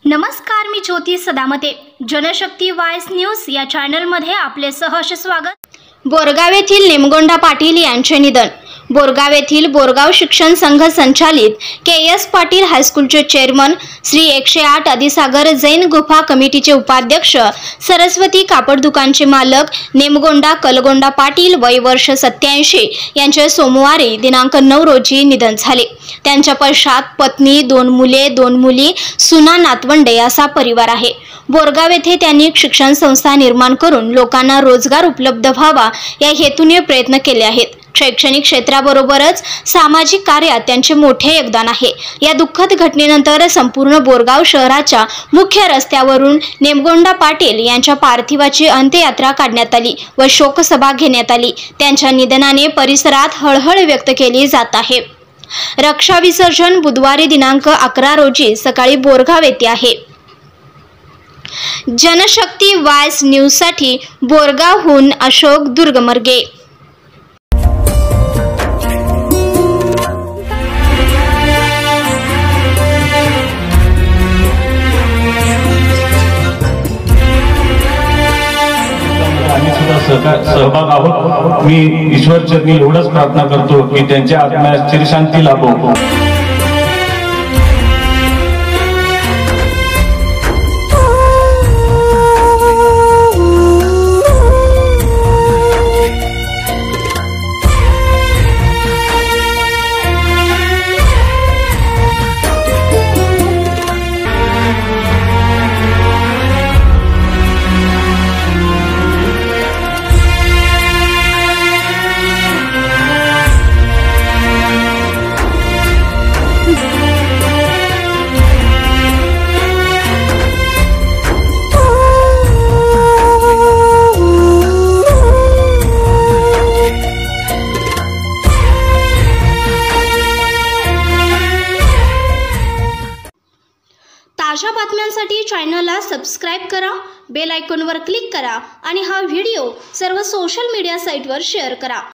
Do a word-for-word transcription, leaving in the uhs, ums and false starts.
नमस्कार, मी Jyoti Sadamate. Janshakti voice news या चॅनलमध्ये आपले सहर्ष स्वागत. बोरगाव येथील निमगोंडा पाटील यांचे निधन. बोरगाव येथील बोरगाव शिक्षण संघ संचालित के एस पाटील हायस्कूलचे चेअरमन श्री एकशे आठ आदिसागर जैन गुफा कमिटीचे उपाध्यक्ष सरस्वती कापड दुकानचे मालक निमगोंडा कलगोंडा पाटील वय वर्ष सत्याऐंशी यांचे सोमवारी दिनांक नऊ रोजी निधन झाले. त्यांच्या पश्चात पत्नी, दोन मुले, दोन मुली, सुना, नातवंडे असा परिवार आहे. बोरगाव येथे त्यांनी शिक्षण संस्था निर्माण करून लोकांना रोजगार उपलब्ध व्हावा या हेतूने प्रयत्न केले आहेत. शैक्षणिक क्षेत्राबरोबरच सामाजिक कार्यात त्यांचे मोठे योगदान आहे. या दुःखद घटनेनंतर संपूर्ण बोरगाव शहराच्या मुख्य रस्त्यावरून निमगोंडा पाटील यांच्या पार्थिवाची अंत्ययात्रा काढण्यात आली व शोकसभा घेण्यात आली. त्यांच्या निधनाने परिसरात हळहळ व्यक्त केली जात आहे. रक्षा विसर्जन बुधवारी दिनांक अकरा रोजी सकाळी बोरगाव येथे आहे. जनशक्ती वॉइस न्यूज साठी बोरगावहून अशोक दुर्गमर्गे. सहभाग आहोत. मी ईश्वर चरणी एवढंच प्रार्थना करतो की त्यांच्या आत्म्यास चिरशांती लाभो. ताज्या बातम्यांसाठी चॅनलला सबस्क्राइब करा, बेल आयकॉनवर क्लिक करा आणि हा व्हिडिओ सर्व सोशल मीडिया साइटवर शेअर करा.